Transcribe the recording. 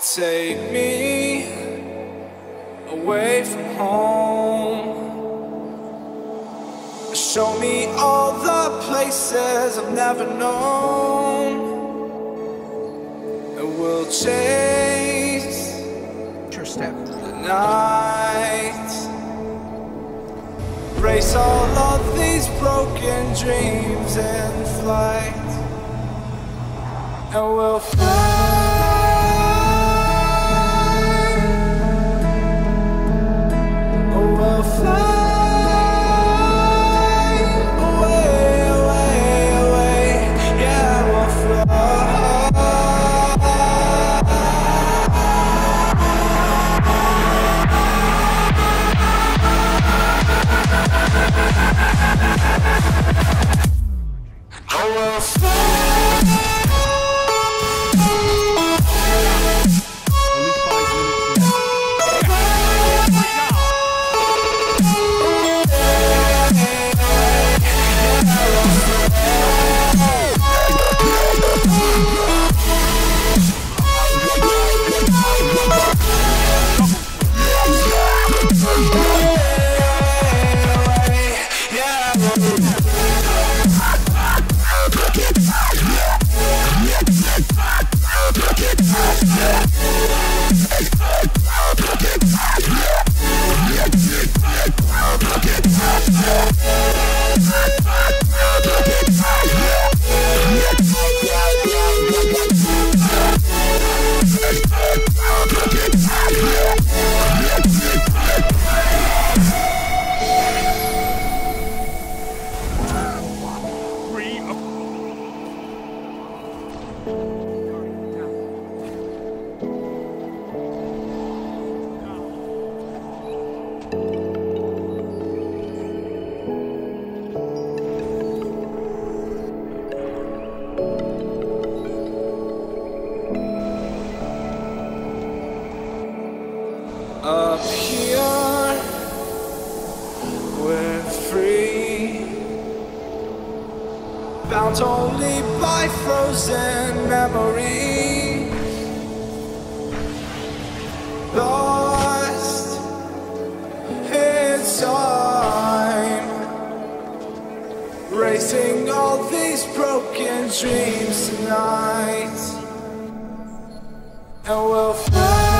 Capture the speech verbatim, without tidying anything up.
Take me away from home. Show me all the places I've never known. And we'll chase your step. the night. Race all of these broken dreams in flight. And we'll fly. We'll fly away, away, away. Yeah, we'll fly. Oh, we'll fly. Up here, we're free, bound only by frozen memories, lost in time, racing all these broken dreams tonight, and we'll fly.